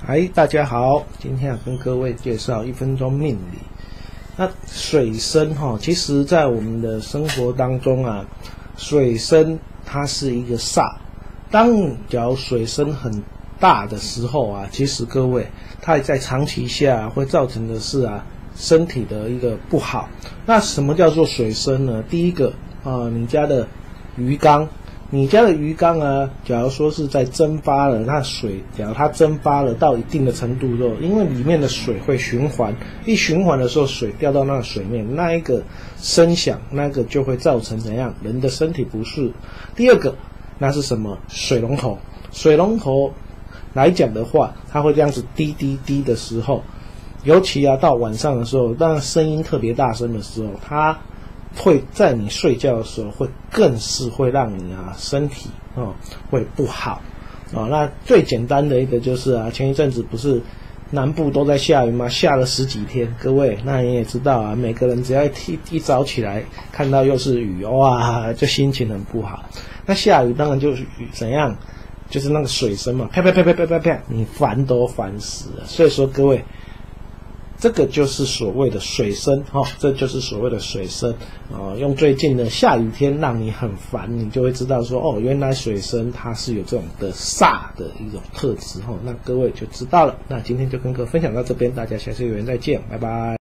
嗨，大家好，今天要跟各位介绍1分钟命理。那水生其实在我们的生活当中啊，水生它是一个煞。假如水生很大的时候啊，其实各位它在长期下会造成的是身体的一个不好。那什么叫做水生呢？第一个你家的鱼缸。你家的鱼缸啊，假如说是在蒸发了，那水假如它蒸发了到一定的程度之后，因为里面的水会循环，一循环的时候水掉到那个水面，那一个声响，那个就会造成怎样人的身体不适。第二个，那是什么？水龙头。水龙头来讲的话，它会这样子滴滴滴的时候，尤其到晚上的时候，当声音特别大声的时候，它会在你睡觉的时候更是会让你身体会不好那最简单的一个就是前一阵子不是南部都在下雨吗？下了10几天，各位那你也知道每个人只要一早起来看到又是雨哇，就心情很不好。那下雨当然就是怎样，就是那个水声嘛，啪啪啪啪啪啪啪，你烦都烦死了。所以说各位，这个就是所谓的水声这就是所谓的水声用最近的下雨天让你很烦，你就会知道说原来水声它是有这种的煞的一种特质那各位就知道了。那今天就跟各位分享到这边，大家下次有缘再见，拜拜。